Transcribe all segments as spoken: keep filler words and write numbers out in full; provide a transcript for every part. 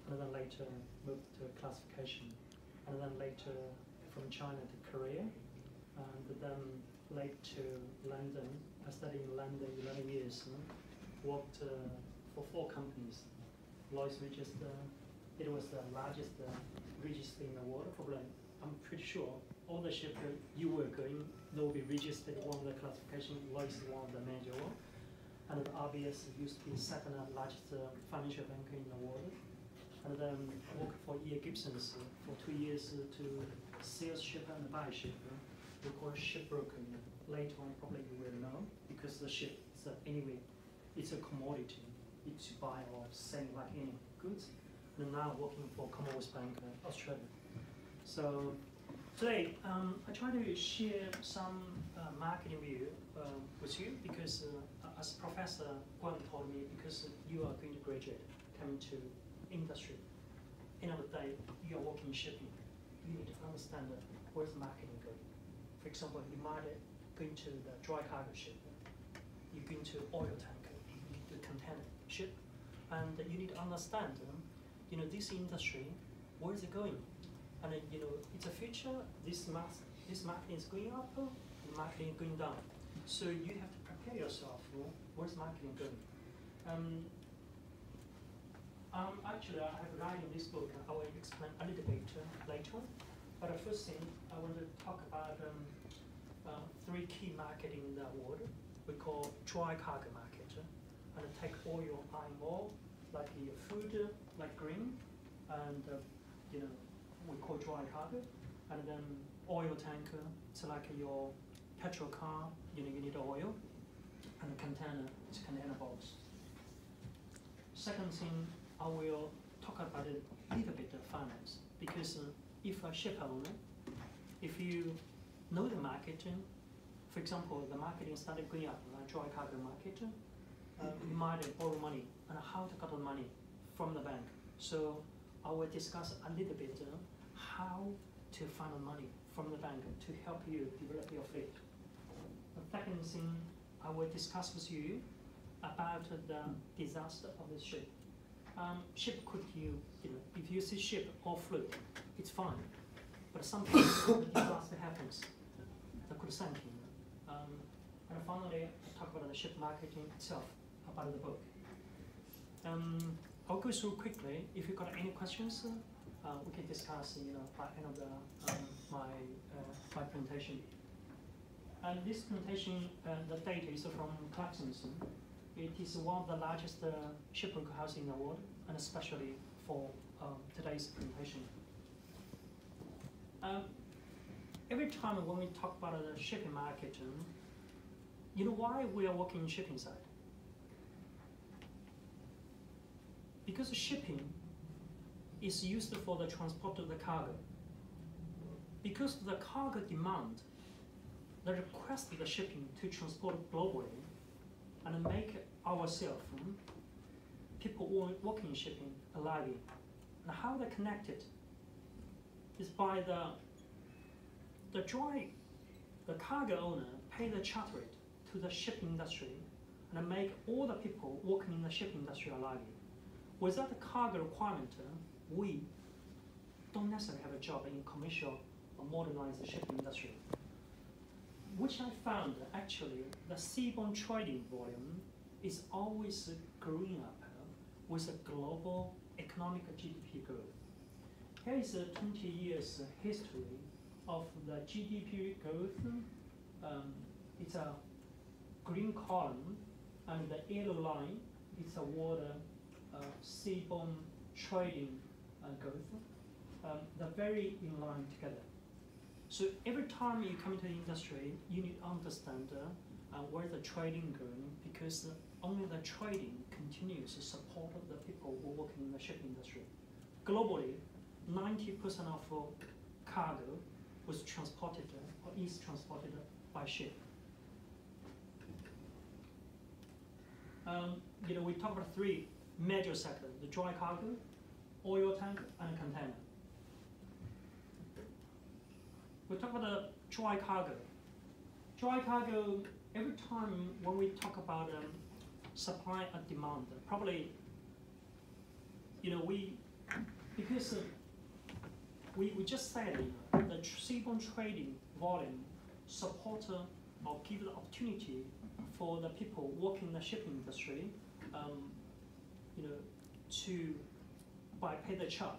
and then later moved to classification, and then later from China to Korea, and then late to London. I studied in London eleven years, uh, worked uh, for four companies. Lloyd's Register, it was the largest uh, register in the world, probably. I'm pretty sure all the ships you work in, they will be registered one of the classification. Lloyd's is one of the major one. And the R B S used to be the second largest uh, financial bank in the world. And then I worked for E A Gibson's uh, for two years uh, to sales ship and buy ship. Uh, we call it shipbroker. You know. Later on, probably you will know, because the ship is uh, anyway, it's a commodity. It's to buy or sell like any goods. And now working for Commonwealth Bank uh, Australia. So today, um, I try to share some uh, marketing view uh, with you, because uh, as Professor Guan told me, because you are going to graduate, coming to industry, end of the day, you are working in shipping. You need to understand uh, where's the marketing going. For example, you might uh, go into the dry cargo ship, you go into oil tanker, the container ship, and you need to understand, um, you know, this industry, where is it going? And uh, you know, it's a future. This mass, this marketing is going up, uh, the marketing is going down. So you have to prepare yourself. You know, where's marketing going? Um, um, actually, I have writing this book. I will explain a little bit uh, later. But the first thing I want to talk about um, uh, three key marketing in the world. We call dry cargo market, uh, and take oil, iron ore, like your food, uh, like grain, and uh, you know, we call dry cargo, and then oil tanker. It's like your petrol car. You know, you need oil, and a container. It's container box. Second thing, I will talk about a little bit of finance, because uh, if a ship owner, if you know the marketing, for example, the marketing started going up, like dry cargo market, uh, you might borrow money, and how to get the money from the bank. So I will discuss a little bit uh, how to find the money from the bank to help you develop your fleet. The second thing I will discuss with you about the disaster of the ship. Um, ship could you, you know, if you see ship or float, it's fine. But sometimes the disaster happens, that could sink you. Um, and finally, I talk about the ship marketing itself, about the book. Um, I'll go through quickly. If you've got any questions, uh, we can discuss, you know, by end of the, um, my, uh, my presentation. And this presentation, uh, the data is from Clarksons. It is one of the largest uh, shipbroker house in the world, and especially for um, today's presentation. Um, every time when we talk about the shipping market, um, you know why we are working in shipping side? Because shipping is used for the transport of the cargo. Because of the cargo demand, the request of the shipping to transport globally and make ourselves, um, people working in shipping, alive. And how they're connected is by the the dry, the cargo owner pay the charter rate to the shipping industry and make all the people working in the shipping industry alive. Without the cargo requirement, we don't necessarily have a job in commercial or modernized shipping industry. Which I found actually the seaborne trading volume is always growing up with a global economic G D P growth. Here is a twenty years history of the G D P growth. Um, it's a green column, and the yellow line is a water uh, seaborne trading uh, growth. Um, they're very in line together. So every time you come into the industry, you need to understand uh, uh, where the trading going, because uh, only the trading continues to support the people who are working in the shipping industry. Globally, ninety percent of uh, cargo was transported uh, or is transported by ship. Um, you know, we talk about three major sectors: the dry cargo, oil tank, and container. We talk about the dry cargo. Dry cargo, every time when we talk about um, supply and demand, probably, you know, we because uh, we, we just said uh, the tr- seaborne trading volume support uh, or give the opportunity for the people working in the shipping industry, um, you know, to by pay the chart.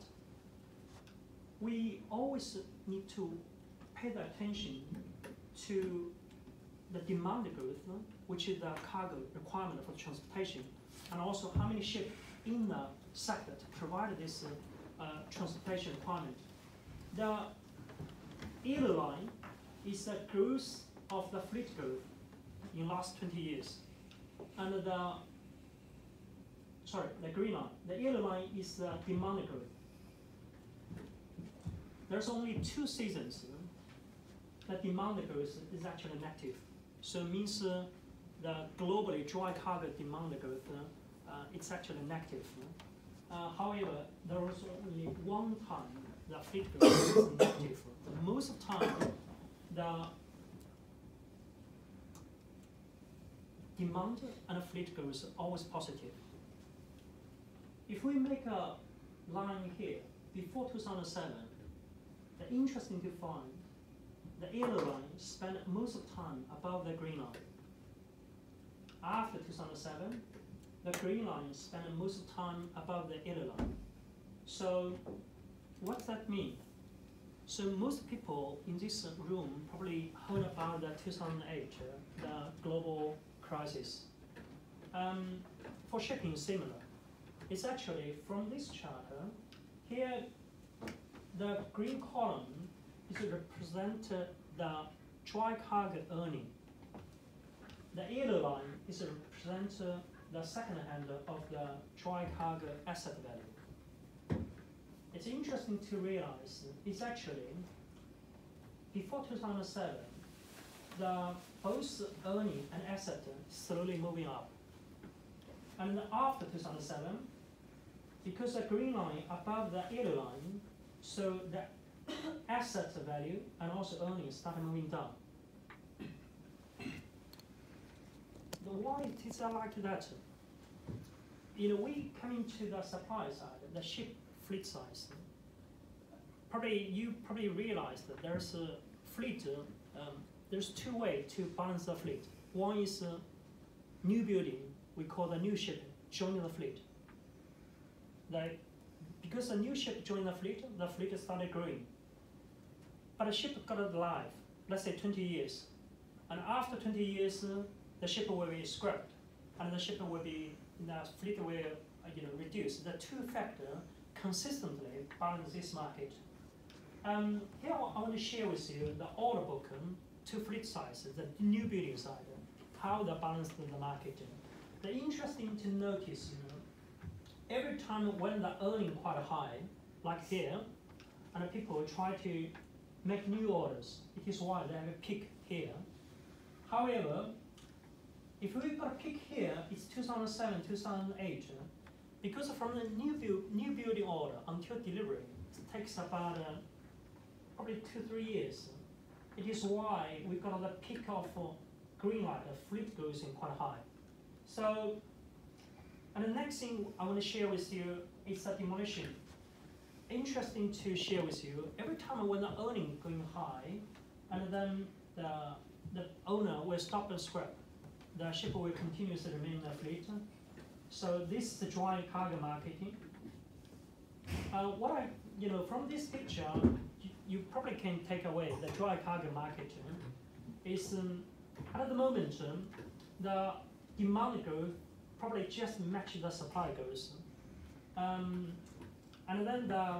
We always need to pay the attention to the demand growth, uh, which is the cargo requirement for transportation, and also how many ships in the sector to provide this uh, uh, transportation requirement. The yellow line is the growth of the fleet growth in last twenty years. And the, sorry, the green line, the yellow line is the demand growth. There's only two seasons that demand growth is actually negative. So it means uh, the globally dry cargo demand growth, uh, uh, it's actually negative. Uh, however, there was only one time the fleet growth is negative. Most of the time, the demand and fleet growth is always positive. If we make a line here, before two thousand seven, the interesting to find, the yellow line spent most of the time above the green line. After two thousand seven, the green line spent most of the time above the yellow line. So what does that mean? So most people in this room probably heard about the two thousand eight, uh, the global crisis. Um, for shipping, similar. It's actually from this chart, uh, here the green column is represent uh, the dry cargo earning. The yellow line is represent uh, the second hand of the dry cargo asset value. It's interesting to realize it's actually before two thousand seven, the both earning and asset slowly moving up. And after two thousand seven, because the green line above the yellow line, so the asset value and also earnings start moving down. Why is that like that? You know, we come into the supply side, the ship fleet size. Probably you probably realize that there's a fleet. Uh, um, there's two ways to balance the fleet. One is uh, new building. We call the new ship joining the fleet. Like, because the new ship joined the fleet, the fleet started growing. But the ship got alive, let's say twenty years. And after twenty years, uh, the ship will be scrapped. And the ship will be, the fleet will uh, you know, reduce. The two factors consistently balance this market. Um, here I want to share with you the order book, um, two fleet sizes, the new building side, how they balance the market. The interesting to notice, you know, every time when the earning quite high, like here, and people try to make new orders, it is why they have a peak here. However, if we've got a peak here, it's two thousand seven, two thousand eight, because from the new, build, new building order until delivery, it takes about uh, probably two, three years. It is why we got the peak of uh, green light, the fleet goes in quite high. So, and the next thing I want to share with you is the demolition. Interesting to share with you, every time when the earning going high, and then the, the owner will stop the scrap, the ship will continue to remain in the fleet. So this is the dry cargo marketing. Uh, what I, you know, from this picture, you, you probably can take away the dry cargo market is um, at the moment um, the demand growth probably just matches the supply growth. Um, and then the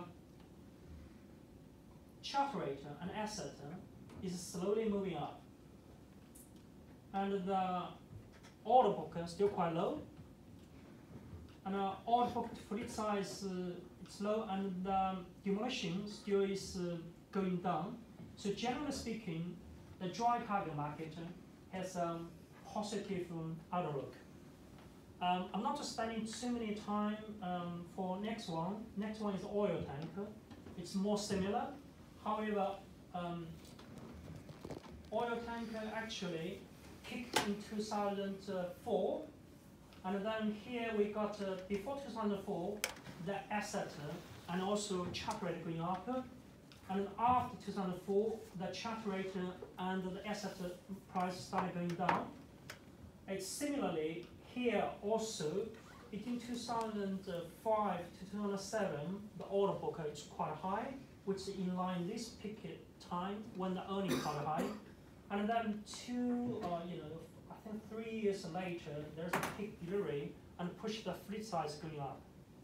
charter rate and asset is slowly moving up. And the order book is still quite low. And uh, order book fleet size uh, it's low, and the demolition still is uh, going down. So generally speaking, the dry cargo market has a um, positive um, outlook. Um, I'm not spending too many time um, for next one. Next one is oil tanker. It's more similar. However, um, oil tanker actually peaked in two thousand four, and then here we got uh, before two thousand four, the asset and also charter rate going up. And after two thousand four, the charter rate and the asset price started going down. It's similarly here also, between two thousand five to two thousand seven, the order book is quite high, which is in line this peak time when the earnings are high. And then two, uh, you know, I think three years later, there's a peak delivery and push the fleet size going up.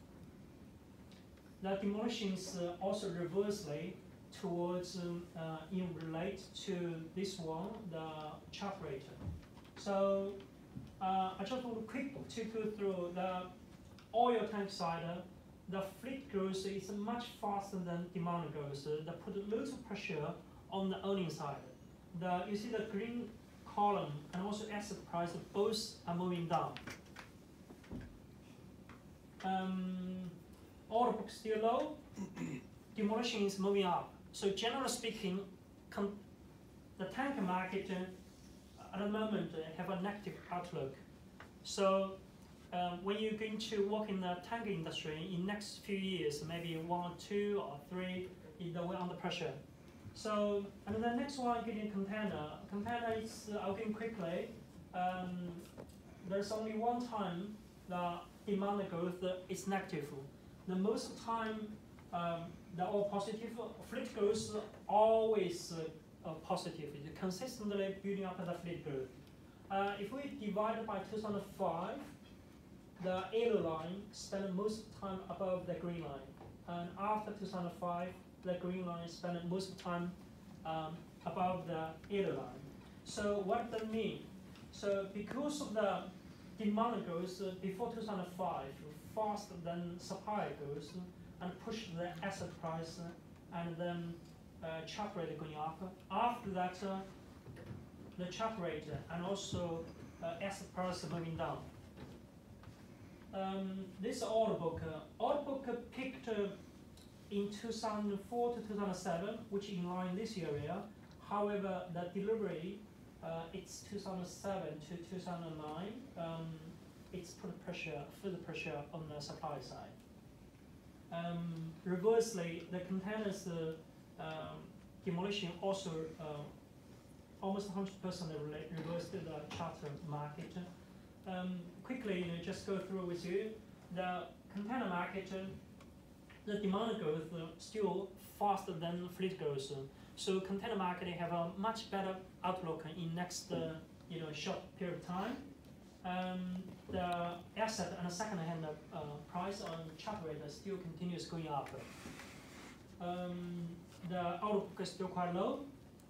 The demolitions uh, also reversely towards um, uh, in relate to this one, the charter rate. So uh, I just want to quick to go through the oil tank side. Uh, the fleet growth is much faster than demand growth. Uh, that put loads of pressure on the earnings side. The, you see the green column and also asset price both are moving down. Um, order book still low, demolition is moving up. So generally speaking, the tanker market uh, at the moment uh, have a negative outlook. So um, when you're going to work in the tanker industry in next few years, maybe one or two or three, they will under pressure. So and the next one getting container. Container is uh, going quickly. Um, there's only one time the demand growth is negative. The most of the time um, they're all positive. Fleet growth always uh, uh, positive. It's consistently building up the fleet growth. Uh, if we divide by two thousand five, the yellow line spent most of the time above the green line, and after two thousand five, the green line spent most of the time um, above the yellow line. So what does that mean? So because of the demand growth uh, before two thousand five, faster than supply growth, and push the asset price uh, and then uh, charter rate going up. After that, uh, the charter rate and also uh, asset price moving down. Um, this order book, uh, order book uh, peaked uh, in two thousand four to two thousand seven, which in line this area. However, the delivery, uh, it's two thousand seven to two thousand nine. Um, it's put pressure, further pressure on the supply side. Um, reversely, the containers uh, um, demolition also uh, almost one hundred percent reversed to the charter market. Um, quickly, you know, just go through with you the container market. Uh, the demand growth uh, still faster than fleet growth. So container market have a much better outlook in next uh, you know short period of time. Um, the asset and the second-hand uh, price on charter rate still continues going up. Um, the outlook is still quite low.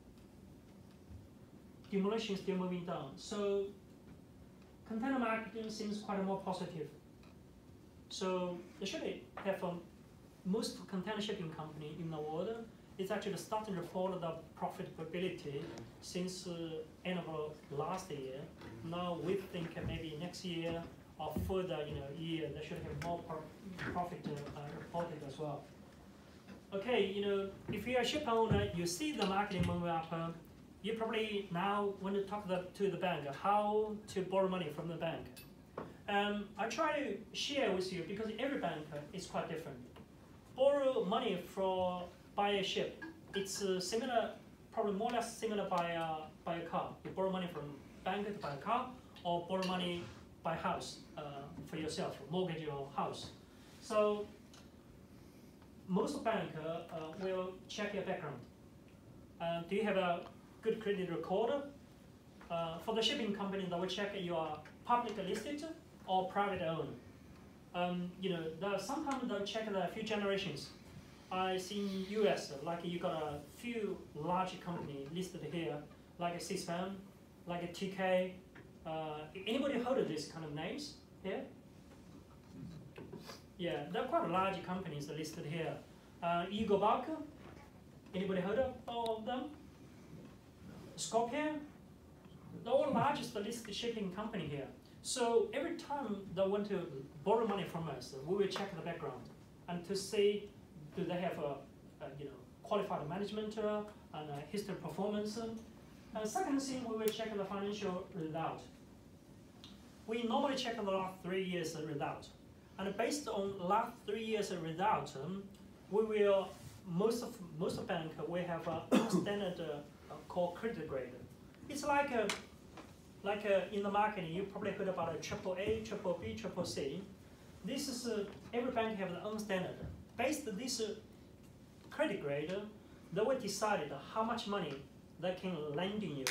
Demolition is still moving down. So container market seems quite more positive. So they should have um, most container shipping company in the world is actually starting to report the profitability since uh, end of last year. Now we think maybe next year or further, you know, year they should have more pro profit uh, reported as well. Okay, you know, if you're a ship owner, you see the market moving up. Uh, you probably now want to talk the, to the bank how to borrow money from the bank. Um, I try to share with you because every bank is quite different. Borrow money for buy a ship. It's uh, similar, probably more or less similar by uh, by a car. You borrow money from bank to buy a car, or borrow money buy house uh, for yourself, mortgage your house. So most bank uh, uh, will check your background. Uh, do you have a good credit record? Uh, for the shipping company, they will check you are public listed or private owned. Um, you know, the, sometimes they'll check the few generations. I see in U S, like you got a few large companies listed here, like a C-SPAN, like a T K. Uh, anybody hold this kind of names here? Yeah, they're quite large companies listed here. Uh, Eagle Bulk, anybody heard of all of them? Scorpion, they're all largest listed shipping company here. So every time they want to borrow money from us, we will check the background and to see do they have a, a you know qualified management uh, and a history performance. And second thing, we will check the financial result. We normally check the last three years result. And based on last three years of result, um, we will most of most of bank we have a standard uh, called credit grade. It's like a like a, in the marketing you probably heard about a triple A, triple B, triple C. This is uh, every bank have their own standard. Based on this uh, credit grade, uh, they will decide how much money they can lend in you.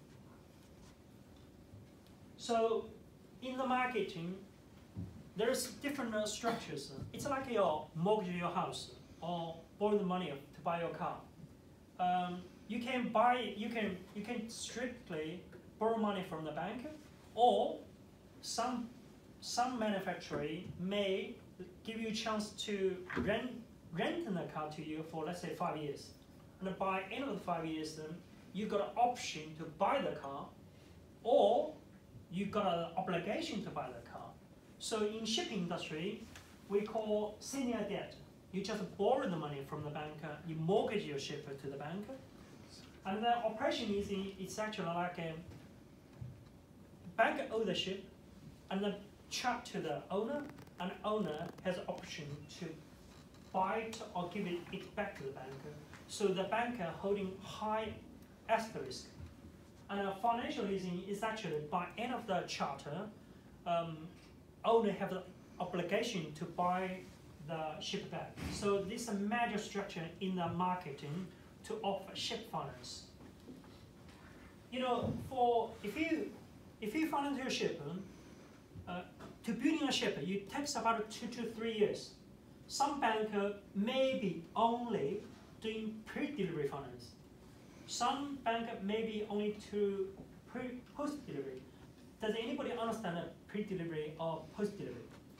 So in the marketing, there's different uh, structures. It's like your mortgage your house or borrow the money to buy your car. Um, you can buy, you can you can strictly borrow money from the bank, or some some manufacturer may give you a chance to rent rent the car to you for let's say five years, and by end of the five years, then you got an option to buy the car, or you got an obligation to buy the car. So in shipping industry, we call senior debt. You just borrow the money from the banker, you mortgage your ship to the bank, and the operation is in, it's actually like a bank ownership, and then charge to the owner, and owner has the option to buy it or give it, it back to the banker. So the banker holding high asset risk. And a financial leasing is actually by end of the charter, um, owner have the obligation to buy the ship back. So this is a major structure in the marketing to offer ship finance. You know, for if you if you finance your ship, uh, to building a ship, it takes about two to three years. Some banker may be only doing pre-delivery finance. Some bank may be only to pre post-delivery. Does anybody understand pre-delivery or post-delivery?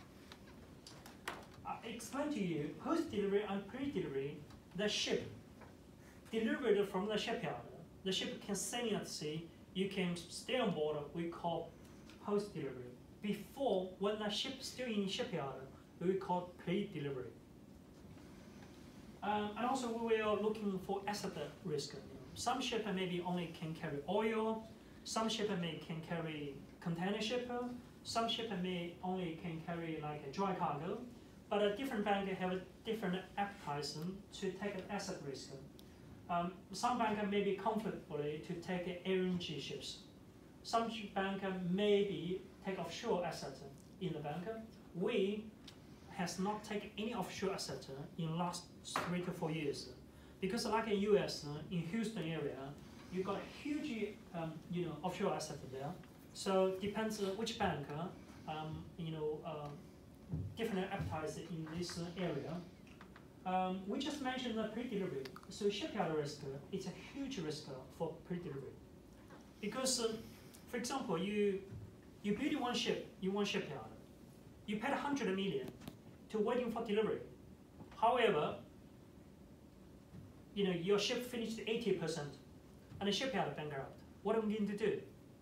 I explain to you, post-delivery and pre-delivery, the ship delivered from the shipyard. The ship can sail at sea, you can stay on board, we call post-delivery. Before, when the ship is still in shipyard, we call pre-delivery. Um, and also we are looking for asset risk. Some ship maybe only can carry oil, some ship may can carry container ship, some ship may only can carry like a dry cargo, but a different bank have a different appetite to take an asset risk. Um, some bank may be comfortably to take L N G ships. Some bank maybe take offshore assets in the bank. We has not taken any offshore asset in last three to four years. Because like in U S, uh, in Houston area, you got a huge, um, you know, offshore asset there. So depends uh, which bank, uh, um, you know, uh, different appetites in this uh, area. Um, we just mentioned the pre-delivery. So shipyard risk, uh, it's a huge risk uh, for pre-delivery. Because, uh, for example, you you build one ship in one shipyard, you paid a hundred million to waiting for delivery. However, you know, your ship finished eighty percent, and the shipyard bankrupt. What are we going to do?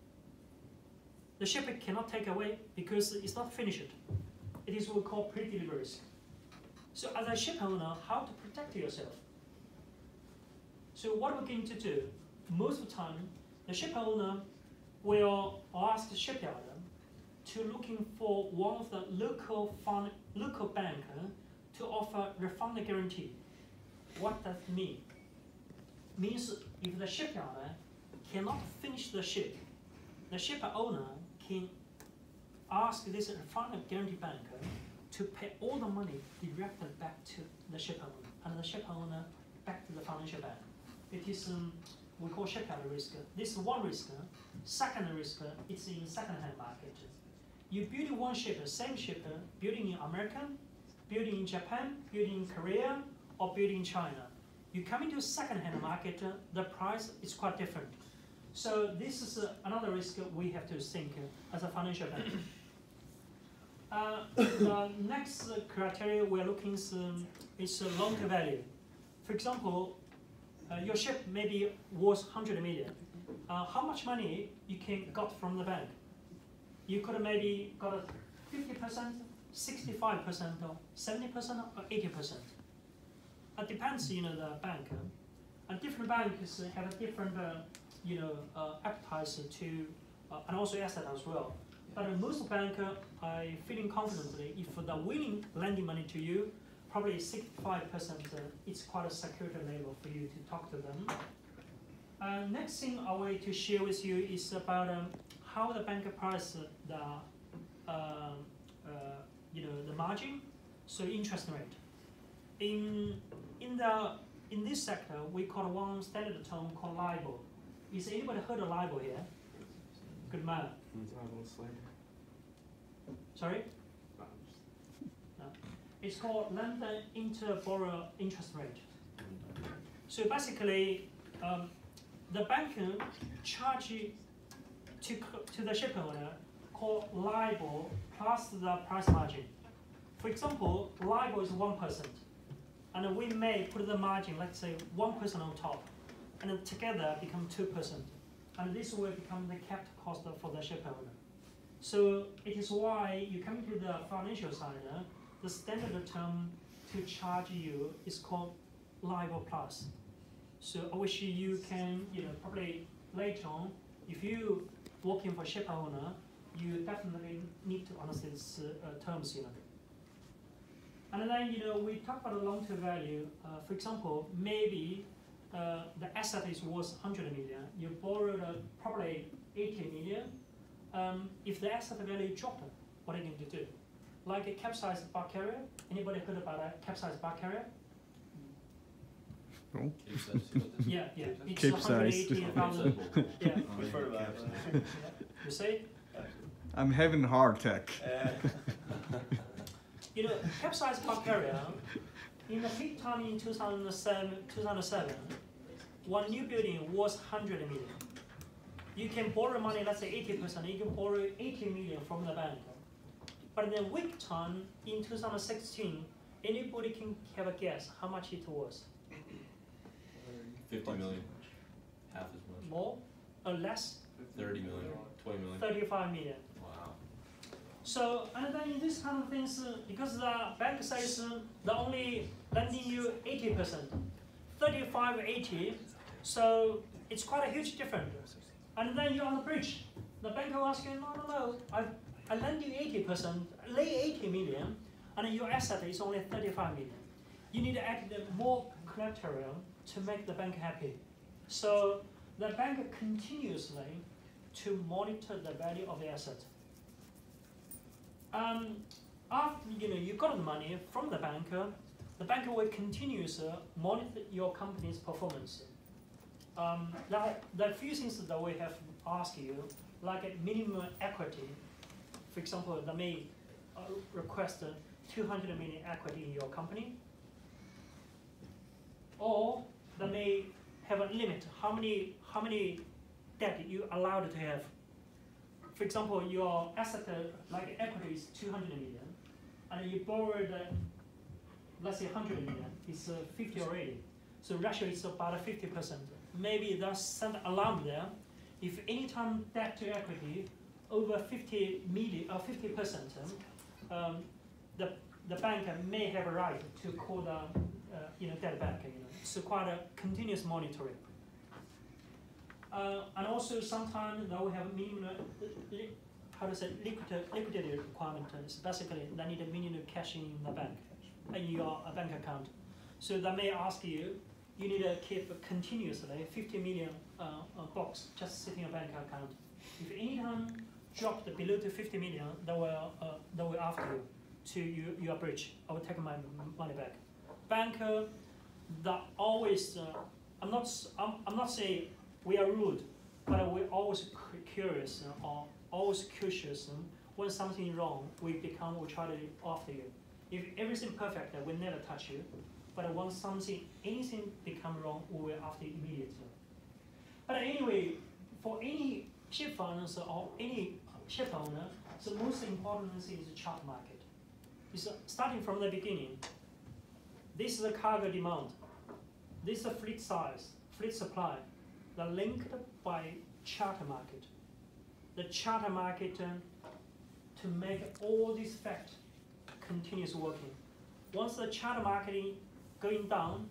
The ship cannot take away because it's not finished. It is what we call pre-delivery risk. So as a ship owner, how to protect yourself? So what are we going to do? Most of the time, the ship owner will ask the shipyard to looking for one of the local fund, local bank to offer refund guarantee. What does it mean? Means if the shipyard cannot finish the ship, the ship owner can ask this refund guarantee bank to pay all the money directed back to the ship owner, and the ship owner back to the financial bank. It is um, we call shipyard risk. This is one risk. Second risk, it's in second-hand market. You build one ship, same ship, building in America, building in Japan, building in Korea, or building in China. You come into second-hand market, the price is quite different. So this is uh, another risk we have to think uh, as a financial bank. Uh, the next uh, criteria we're looking is, um, is uh, loan-to value. For example, uh, your ship maybe worth one hundred million. Uh, how much money you can got from the bank? You could have maybe got a fifty percent, sixty-five percent, or seventy percent, or eighty percent. It depends, you know, the bank. And different banks have a different, uh, you know, uh, appetite to, uh, and also asset as well. But uh, most banker, I feeling confidently, if they're willing lending money to you, probably sixty-five percent, uh, it's quite a security level for you to talk to them. Uh, next thing I want to share with you is about um, how the bank price the uh, uh, you know the margin, so interest rate. In in the in this sector, we call one standard term called LIBOR. Is anybody heard of LIBOR here? Good man. Sorry? No. It's called lender inter-borrower interest rate. So basically, um, the bank charge to to the ship owner called LIBOR plus the price margin. For example, LIBOR is one percent, and we may put the margin, let's say one percent on top, and then together become two percent, and this will become the capped cost for the ship owner. So it is why you come to the financial side, uh, the standard term to charge you is called LIBOR plus. So I wish you can, you know, probably later on, if you working for ship owner, you definitely need to understand these uh, terms, you know. And then, you know, we talk about the long-term value. Uh, for example, maybe uh, the asset is worth one hundred million. You borrowed uh, probably eighty million. Um, if the asset value dropped, what are you going to do? Like a capsized bar carrier. Anybody heard about a capsized bar carrier? No. Yeah, yeah. It's Capsized. one hundred eighty thousand. Yeah. We've heard about it. You say? I'm having a heart attack. You know, capsized bar carrier, in the peak time in two thousand seven, two thousand seven, one new building was one hundred million. You can borrow money, let's say eighty percent, you can borrow eighty million from the bank. But in the weak time in two thousand sixteen, anybody can have a guess how much it was? fifty million, half as much. More or less? thirty million, twenty million. thirty-five million. Wow. So, and then in this kind of things, uh, because the bank says uh, they're only lending you eighty percent, thirty-five, eighty, so it's quite a huge difference. And then you're on the bridge. The bank will ask you, no, no, no, I, I lend you eighty percent, lay eighty million, and your asset is only thirty-five million. You need to add more collateral to make the bank happy. So the bank continuously to monitor the value of the asset. Um, after you know you got the money from the banker, the banker will continuously monitor your company's performance. Um, there, there are a few things that we have asked you, like a minimum equity. For example, they may uh, request two hundred million equity in your company, or they may have a limit how many how many debt you allowed to have. For example, your asset uh, like equity is two hundred million, and you borrowed uh, let's say one hundred million. It's uh, fifty already. So ratio is about fifty percent. Maybe there's some alarm there. If any time debt to equity over fifty million or fifty percent, um, the the bank may have a right to call the uh, you know debt back. You know, so quite a continuous monitoring. Uh, and also sometimes they will have minimum uh, how to say liquid liquidity requirement. So basically, they need a minimum cash in the bank, in your uh, bank account. So they may ask you. You need to keep continuously fifty million uh, uh, box just sitting in a bank account. If any time dropped below to fifty million, they will uh, they will after you to you your bridge. I will take my money back. Banker, that always. Uh, I'm not. I'm, I'm not saying we are rude, but we're always curious uh, or always cautious. Um, when something wrong, we become we try to after you. If everything perfect, we never touch you. But when something, anything become wrong, we will after immediately. But anyway, for any ship finance or any ship owner, the most important thing is the charter market. It's uh, starting from the beginning. This is the cargo demand. This is the fleet size, fleet supply. They're linked by charter market. The charter market uh, to make all these facts continuous working. Once the charter marketing going down,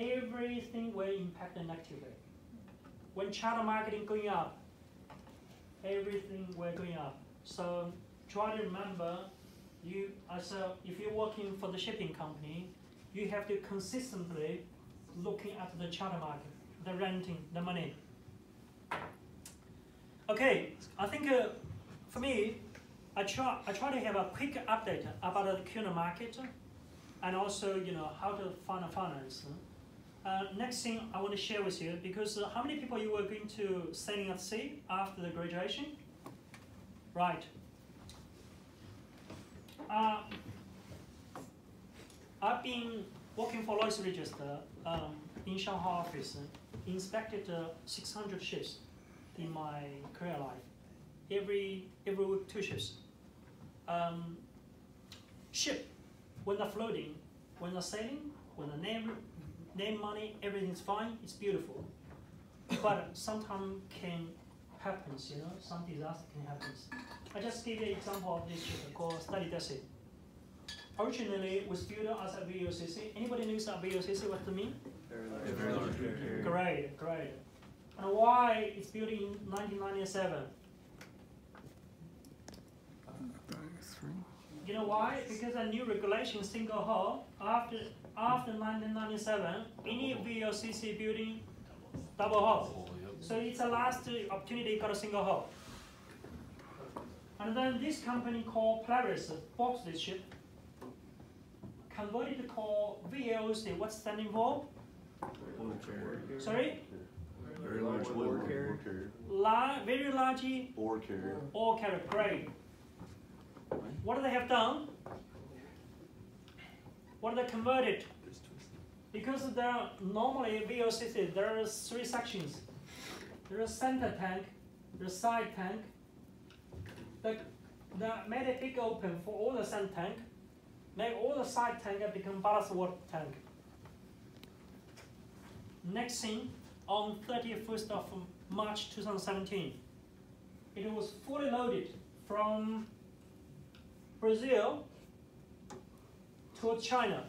everything will impact negatively. When charter marketing going up, everything were going up. So try to remember, you as a, if you're working for the shipping company, you have to consistently looking at the charter market, the renting, the money. Okay, I think uh, for me, I try I try to have a quick update about the current market, and also you know how to find a finance. Uh, next thing I want to share with you, because uh, how many people you were going to sailing at sea after the graduation? Right. Uh, I've been working for Lloyd's Register um, in Shanghai office, uh, inspected uh, six hundred ships in my career life. Every every week, two ships. Um, ship, when they're floating, when they're sailing, when they're name, name money, everything's fine, it's beautiful. But sometimes can happens, you know, some disaster can happen. I just give you an example of this ship called Study Desert. Originally, it was built as a V O C C. Anybody knows that V O C C, what to mean? Very large. Great, great. And why it's built in nineteen ninety-seven? You know why? Because a new regulation, single hull, after after nineteen ninety-seven, any V O C C building double hull. So it's the last opportunity got a single hull. And then this company called Polaris bought this ship, converted to call V O C. What's standing for? Sorry? Very large ore carrier. La very large Ore carrier. ore carrier. Great. What do they have done? What do they converted? Because there are normally V O C C, there are three sections. There is center tank, the side tank. The, the made a big open for all the center tank. Make all the side tank become ballast water tank. Next thing, on thirty-first of March two thousand seventeen, it was fully loaded from Brazil to China.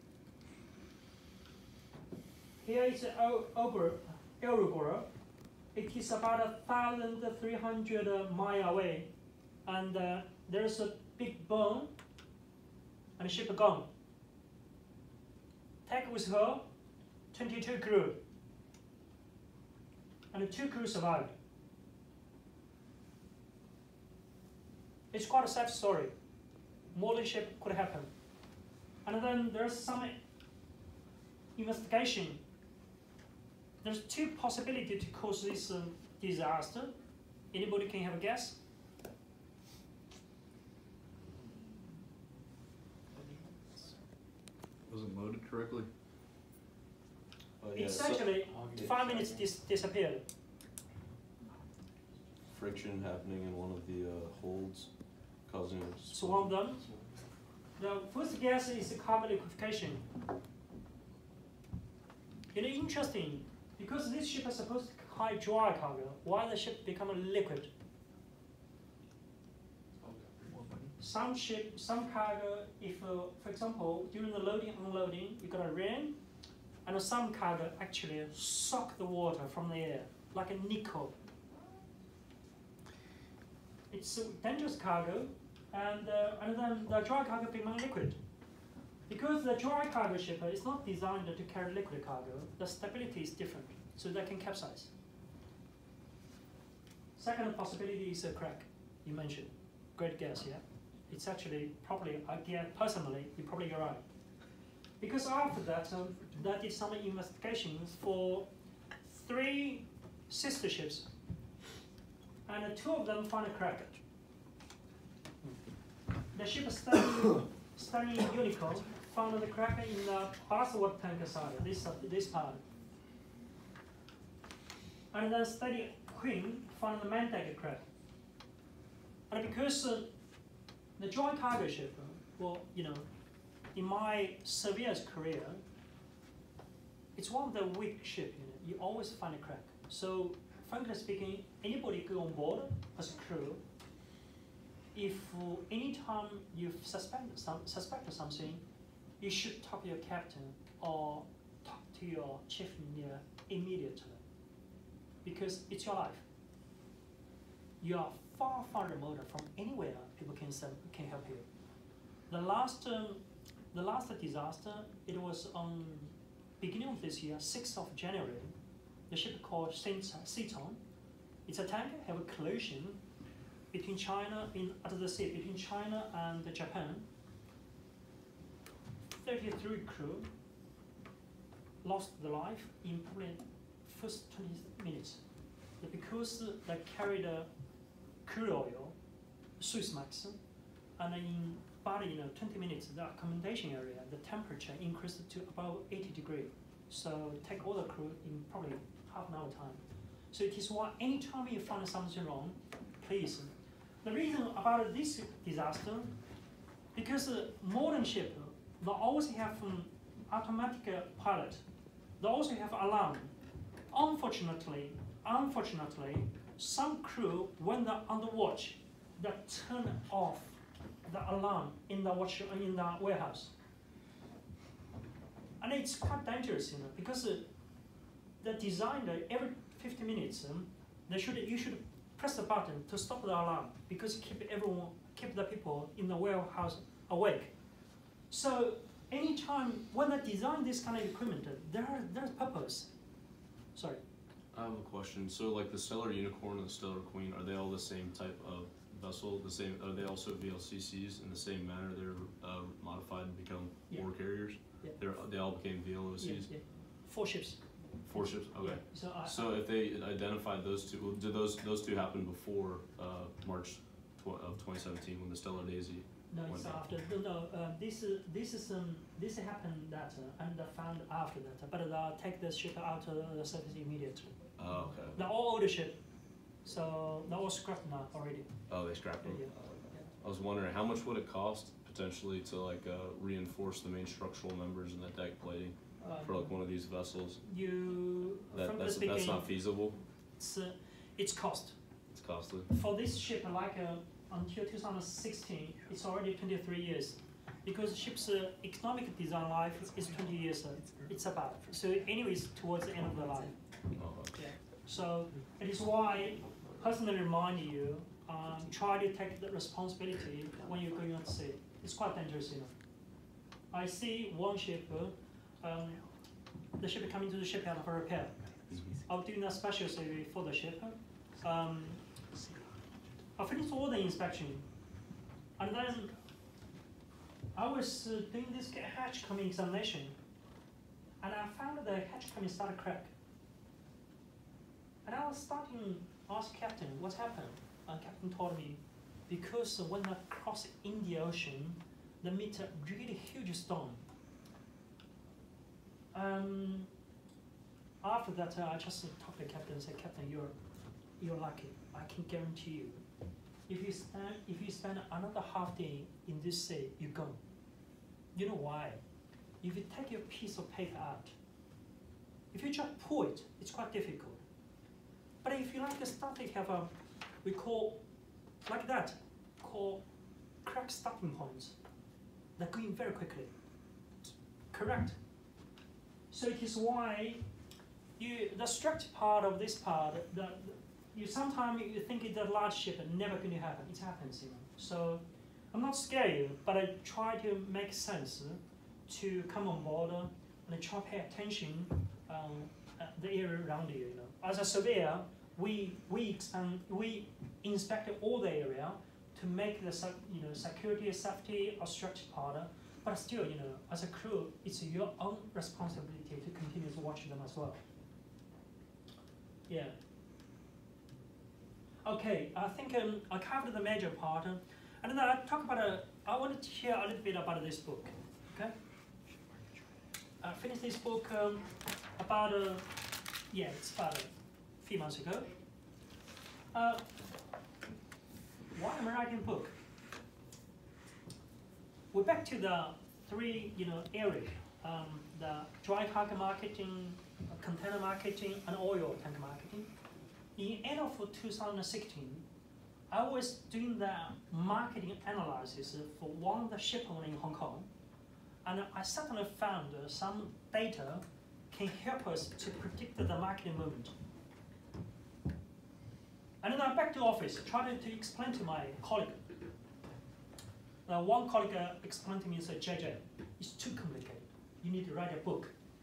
Here is Uruguay. It is about a thousand three hundred miles away, and uh, there's a big bone and ship gone. Take with her twenty-two crew, and two crew survived. It's quite a sad story. More than ship could happen. And then there's some investigation. There's two possibilities to cause this um, disaster. Anybody can have a guess? Wasn't loaded correctly. Oh, yeah, It's so- actually five minutes dis disappeared. friction happening in one of the uh, holds, causing it to So one of them. The first guess is carbon liquefaction. You know, interesting, because this ship is supposed to carry dry cargo, why the ship become a liquid? Some ship, some cargo, if, uh, for example, during the loading, unloading, you got a rain, and some cargo actually suck the water from the air, like a nickel. It's a dangerous cargo, and, uh, and then the dry cargo become liquid. Because the dry cargo ship is not designed to carry liquid cargo, the stability is different, so they can capsize. Second possibility is a crack, you mentioned. Great guess, yeah? It's actually probably, again, personally, you probably are right. Because after that, um, that did some investigations for three sister ships, and uh, two of them found a crack. The ship studying, studying Unicorn found the crack in the ballast water tank side, this, uh, this part. And then study Queen found the main deck crack. And because uh, the joint cargo ship, uh, well, you know, in my surveyor's career, it's one of the weak ships, you know, you always find a crack. So, frankly speaking, anybody go on board as a crew, if uh, anytime you suspect, some, suspect something, you should talk to your captain or talk to your chief engineer immediately, because it's your life. you are far, far remote from anywhere people can send, can help you. The last, um, the last disaster, it was on beginning of this year, sixth of January. The ship called Saint Seaton. It's a tanker have a collision between China in at the sea between China and Japan. thirty-three crew lost their life in probably first twenty minutes. Because they carried a crude oil, Suezmax, and in about you know twenty minutes, the accommodation area, the temperature increased to about eighty degrees. So take all the crew in probably half an hour time. So it is why anytime you find something wrong, please. The reason about this disaster, because uh, modern ship, they always have um, automatic uh, pilot. They also have alarm. Unfortunately, unfortunately, some crew, when they're on the watch, they turn off the alarm in the watch in the warehouse, and it's quite dangerous, you know, because uh, the designer every fifty minutes, um, they should you should press the button to stop the alarm because keep everyone keep the people in the warehouse awake. So anytime when they design this kind of equipment, there are there's purpose. Sorry. I have a question. So, like the Stellar Unicorn and the Stellar Queen, are they all the same type of vessel? The same? Are they also V L C Cs in the same manner? They're uh, modified and become Yeah. war carriers. Yeah. They're they all became V L O Cs. Yeah, yeah. Four ships. Four ships. Okay. Yeah. So, I, So if they identified those two, well, did those those two happen before uh, March tw of twenty seventeen when the Stellar Daisy? no, went it's down? after. No, no. Uh, this is this is um this happened that uh, and found after that. But they'll take the ship out of the surface immediately. Oh, okay. They're all older ship, so they're all scrapped now already. Oh, they scrapped them. Yeah. I was wondering how much would it cost potentially to like uh, reinforce the main structural members in the deck plating Um, for like one of these vessels? You That from the that's beginning, that's not feasible. it's uh, it's cost It's costly. for this ship. Like uh, until two thousand sixteen, it's already twenty-three years, because ship's uh, economic design life is twenty years. Uh, it's about so anyways towards the end of the life. Oh, okay. Yeah. So it is why personally remind you, um, try to take the responsibility when you're going out to sea. It's quite dangerous, you know. I see one ship, uh, um, the ship coming to the shipyard for repair. I was doing a special survey for the ship. Um, I finished all the inspection, and then I was uh, doing this hatch coming examination, and I found the hatch coming started crack. And I was starting to ask captain what happened, and captain told me because when I cross Indian Ocean, they meet a really huge storm. Um, after that, uh, I just talked to the captain and said, "Captain, you're you're lucky. I can guarantee you, if you spend if you spend another half day in this sea, you're gone. You know why? If you take your piece of paper out, if you just pull it, it's quite difficult. But if you like the stuff they have a, we call like that, call crack stopping points. They're going very quickly. Correct. So it is why you the structure part of this part, the, the you sometimes you think it's a large ship and never going to happen. It happens, you know. So I'm not scared, but I try to make sense to come on board and try to pay attention um, at the area around you. You know, as a surveyor, we we expand, we inspect all the area to make the you know security, safety, or structure part. But still, you know, as a crew, it's your own responsibility to continue to watch them as well. Yeah. Okay, I think um, I covered the major part, uh, and then I talk about. Uh, I wanted to share a little bit about this book. Okay. I finished this book um, about. Uh, yeah, it's about a few months ago. Uh, why am I writing a book? We're back to the three, you know, areas: um, the dry cargo marketing, container marketing, and oil tank marketing. In end of two thousand sixteen, I was doing the marketing analysis for one of the ship owner in Hong Kong, and I suddenly found uh, some data can help us to predict the marketing movement. And then I'm back to office, trying to explain to my colleague. Now, one colleague uh, explained to me and said, J J, it's too complicated. You need to write a book.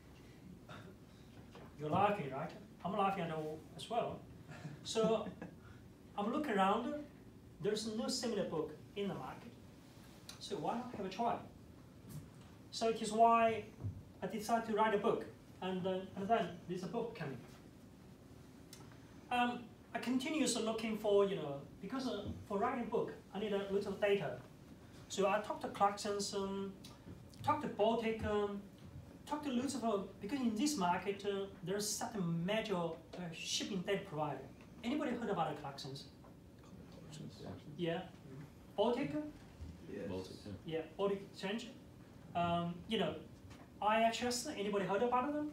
You're laughing, right? I'm laughing at all as well. So I'm looking around. There's no similar book in the market. So why not have a try? So it is why I decided to write a book. And, uh, and then there's a book coming. Um, I continuously looking for, you know, because uh, for writing a book, I need a little data. So I talked to Clarksons, um, talked to Baltic, um, talked to Lucifer, because in this market, uh, there's certain major uh, shipping data provider. Anybody heard about the Clarksons? Yeah. Baltic? Yes. Baltic, yeah. Yeah, Baltic Exchange. Um, you know, I H S, anybody heard about them?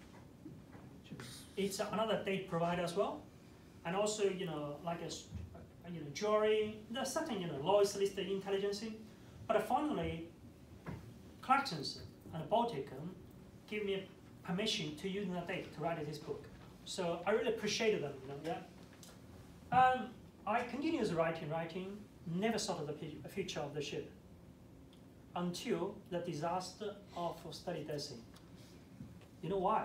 It's another data provider as well. And also, you know, like a, a you know, jury, there's certain, you know, lowest listed intelligence. But finally, Clarksons and Baltic um, give me permission to use the data to write this book. So I really appreciated them, you know, yeah. Um, I continued writing, writing, never thought of the future of the ship until the disaster of Study Daisy. You know why?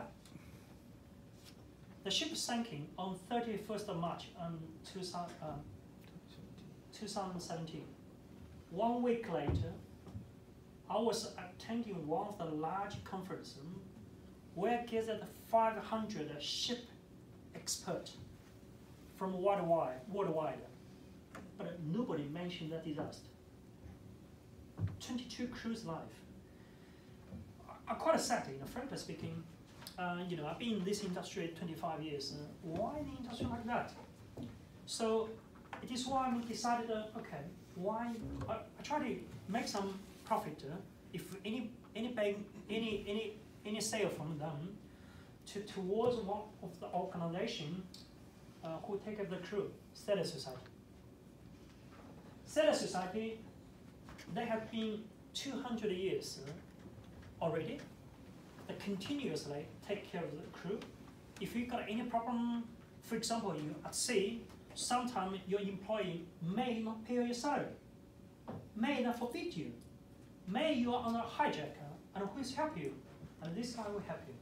The ship sinking on thirty-first of March um, two thousand seventeen. One week later, I was attending one of the large conferences where I gathered five hundred ship experts from worldwide, worldwide, but nobody mentioned that disaster. twenty-two crews life. I'm quite sad, you know, frankly speaking. Uh, you know, I've been in this industry twenty-five years. Uh, why the industry like that? So it is why I decided, uh, okay, why I, I try to make some profit. Uh, if any any bank, any any any sale from them to towards one of the organization uh, who take up the crew, Sailor Society. Sailor Society, they have been two hundred years uh, already. They continuously take care of the crew. If you got any problem, for example, you at sea, sometimes your employee may not pay your salary, may not forbid you, may you are on a hijacker, and who is help you? And this guy will help you.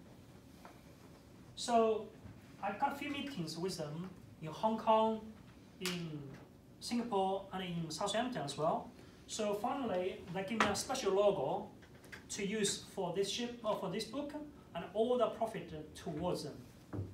So I got a few meetings with them in Hong Kong, in Singapore, and in Southampton as well. So finally, they give me a special logo to use for this ship or for this book, and all the profit towards them.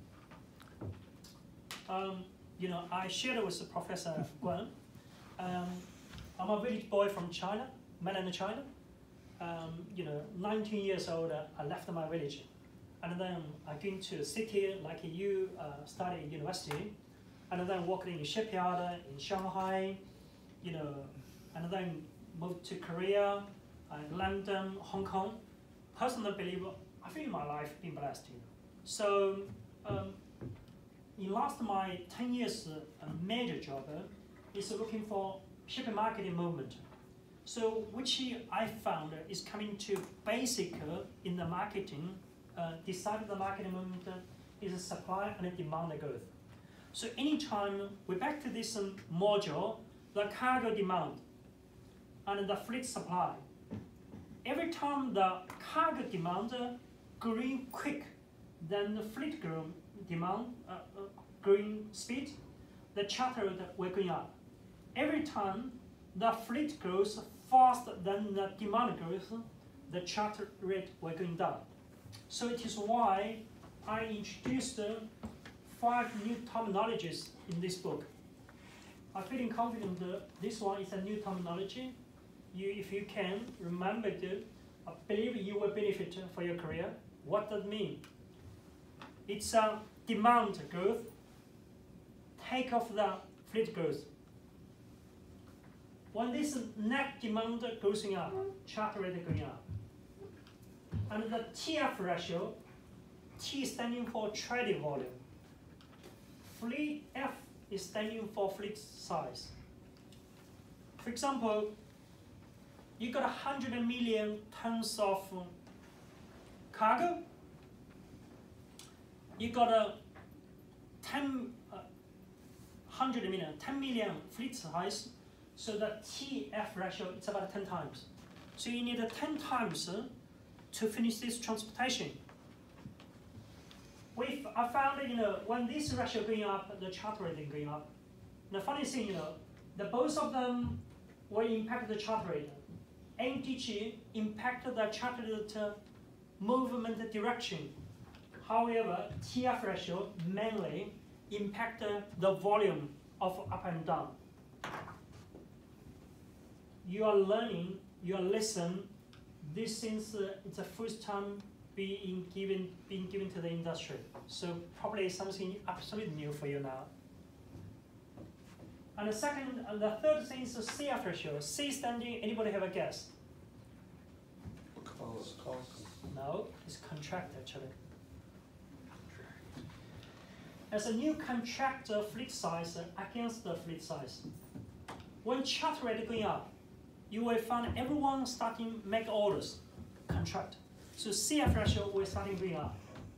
Um, you know, I shared with Professor Guan. Um, I'm a village boy from China, mainland China. Um, you know, nineteen years old, uh, I left my village, and then I came to a city like you, uh, study in university, and then worked in a shipyard in Shanghai, you know, and then moved to Korea, uh, London, Hong Kong. Personally believe I feel my life been blessed. You know. So um, in last my ten years, uh, major job uh, is looking for shipping marketing movement. So which I found is coming to basic uh, in the marketing, uh, decide the marketing movement uh, is supply and demand growth. So anytime we back to this um, module, the cargo demand and the fleet supply. Every time the cargo demand uh, growing quick than the fleet grow demand uh, uh, growing speed, the charter rate will going up. Every time the fleet grows faster than the demand growth, the charter rate will going down. So it is why I introduced uh, five new terminologies in this book. I'm feeling confident that this one is a new terminology. You, if you can remember it, I believe you will benefit for your career. What does it mean? It's a demand growth, take off the fleet growth. When this net demand goes up, charter rate going up. And the T F ratio, T standing for trading volume. Fleet F is standing for fleet size. For example, you got one hundred million tons of cargo. You got a ten, uh, hundred million, ten million fleet size, so the T F ratio is about ten times. So you need uh, ten times uh, to finish this transportation. We I found that, you know, when this ratio going up, the charter rate is going up. The funny thing, you know, the both of them will impact the charter rate. N T G impacted the charter rate uh, movement direction. However, T F ratio mainly impact uh, the volume of up and down. You are learning, you are listening. This since uh, it's the first time being given being given to the industry, so probably something absolutely new for you now. And the second, and the third thing is the C F ratio. C standing. Anybody have a guess? Cost. Cost. No, it's contract actually. As a new contract uh, fleet size uh, against the fleet size, when charter rate going up, you will find everyone starting make orders, contract. So C F ratio will starting going up.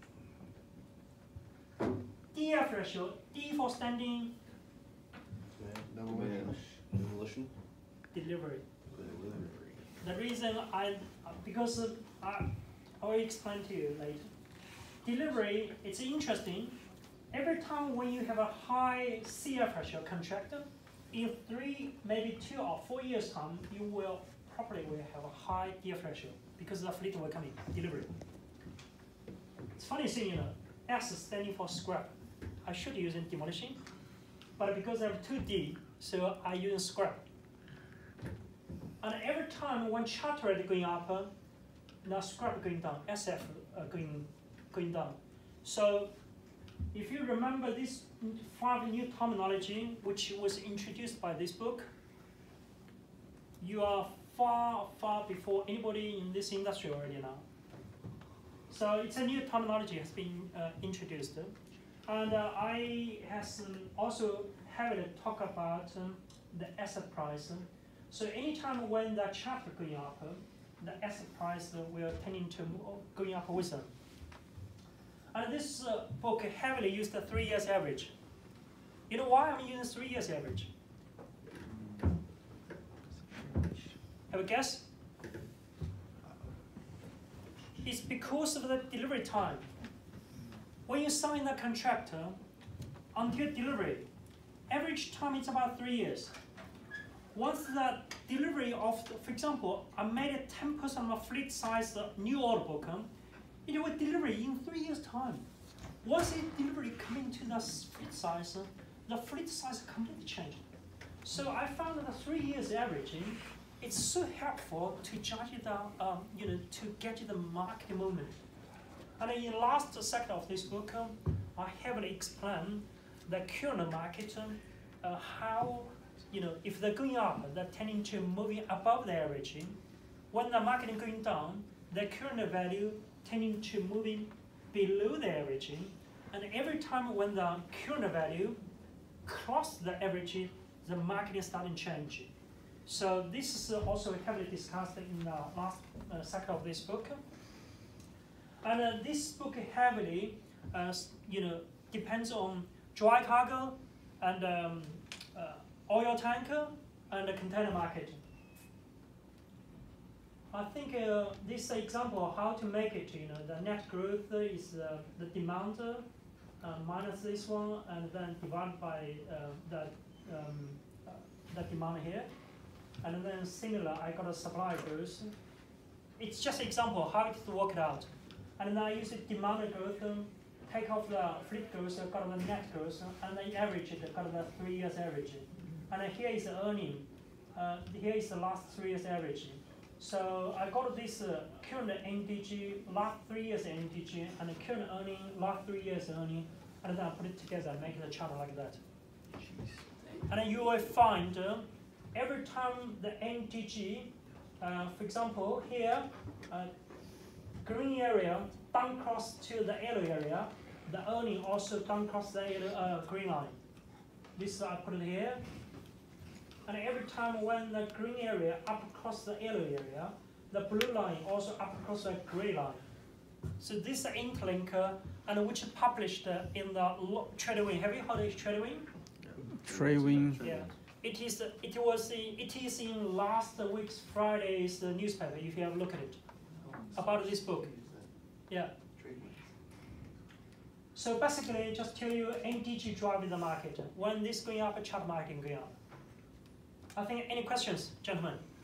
D F ratio, D for standing, Demolition. Demolition. delivery. Delivery. The reason I, because uh, I, I will explain to you later. Delivery, it's interesting. Every time when you have a high C F ratio contract, in three, maybe two or four years time, you will probably will have a high D F ratio because the fleet will come in, delivery. It's funny thing, you know, S is standing for scrap. I should use in demolition, but because I have two D, so I use scrap. And every time when charter rate going up, uh, now scrap going down, S F uh, going, going down. So if you remember this five new terminology which was introduced by this book, you are far, far before anybody in this industry already now. So it's a new terminology has been uh, introduced. And uh, I has um, also heavily talk about um, the asset price. So anytime when the charter going up, uh, the asset price uh, will tending to going up with them. And this uh, book heavily used the three years average. You know why I'm using three years average? Have a guess? It's because of the delivery time. When you sign the contract, uh, until delivery, average time is about three years. Once the delivery of, for example, I made a ten percent of fleet size uh, new order book, um, it will deliver in three years' time. Once it delivery come into the fleet size, uh, the fleet size completely changed. So I found that the three years averaging, it's so helpful to judge the, um, you know, to get the market movement. And in the last section of this book, um, I heavily explain the current market, um, uh, how, you know, if they're going up, they're tending to moving above the averaging. When the market is going down, the current value tending to moving below the averaging, and every time when the current value cross the average, the market is starting to change. So this is also heavily discussed in the last uh, section of this book. And uh, this book heavily, uh, you know, depends on dry cargo and um, uh, oil tanker and the container market. I think uh, this example of how to make it, you know, the net growth is uh, the demand uh, minus this one, and then divided by uh, the, um, uh, the demand here. And then similar, I got a supply growth. It's just an example of how it worked out. And then I use the demand growth, um, take off the fleet growth, uh, got the net growth, and then average it, got the three years average. And here is the earning. Uh, here is the last three years average. So I got this uh, current N D G, last three years N D G, and the current earning, last three years earning, and then I put it together, make the chart like that. And then you will find uh, every time the N D G, uh, for example, here, uh, green area down cross to the yellow area, the earning also down cross the yellow, uh, green line. This I put it here. And every time when the green area up across the yellow area, the blue line also up across the gray line. So this is the interlink, uh, and which is published uh, in the TradeWind. Have you heard of TradeWind? Tradewind. Yeah. It is. It was. In, it is in last week's Friday's uh, newspaper. If you have a look at it, about this book. Yeah. So basically, just tell you, N D G driving the market. When this going up, chat market going up. I think any questions, gentlemen?